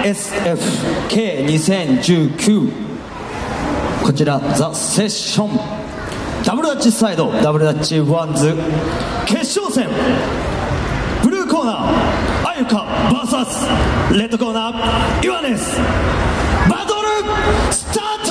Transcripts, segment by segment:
RSFK2019、こちらザ・セッションダブルダッチサイドダブルダッチワンズ決勝戦、ブルーコーナーあゆか VS レッドコーナーイワネス、バトルスタート。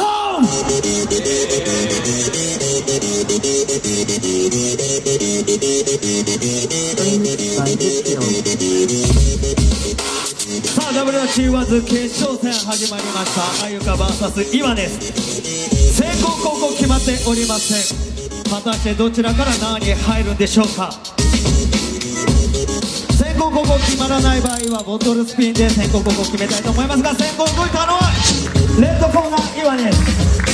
さあダブルダッチワンズ決勝戦始まりました。あゆか VS イワネス、先攻後攻決まっておりません。果たしてどちらから何に入るんでしょうか。先攻後攻決まらない場合はボトルスピンで先攻後攻決めたいと思いますが、先攻動いたのはレッドコーナーイワネス。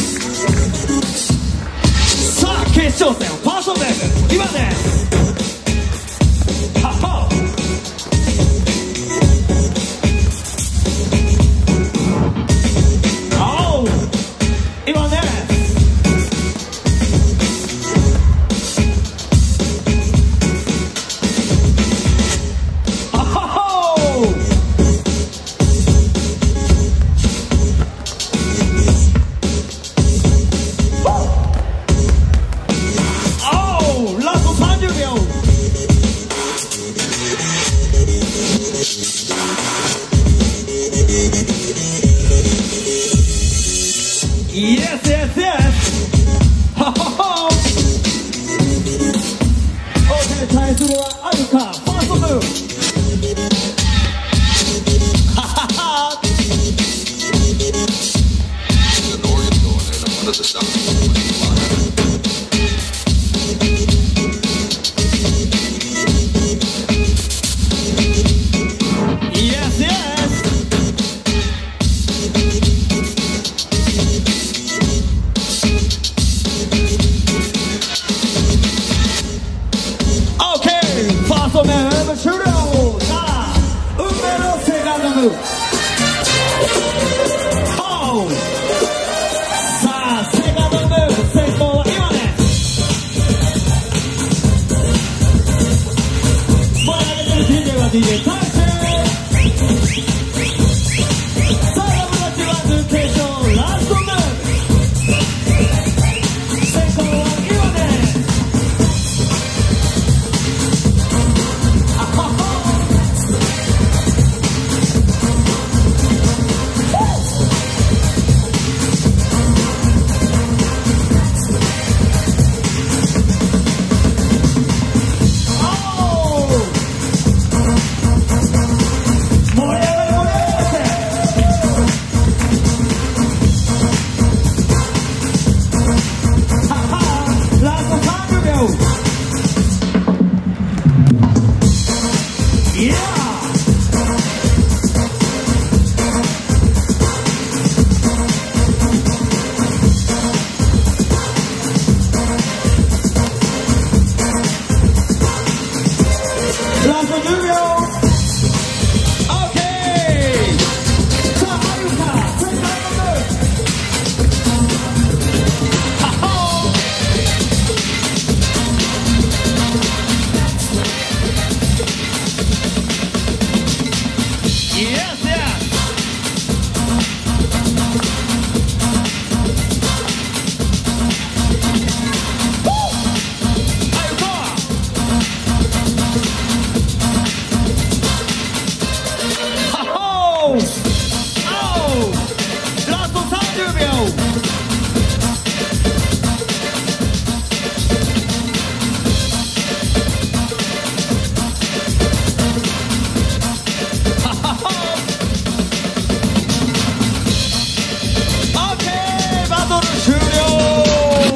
さあ決勝戦ファーストベースイワネス、はっはおうイワネス、対するはあゆかファーストムーブ。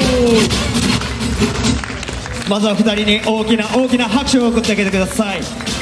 まずは2人に大きな拍手を送ってあげてください。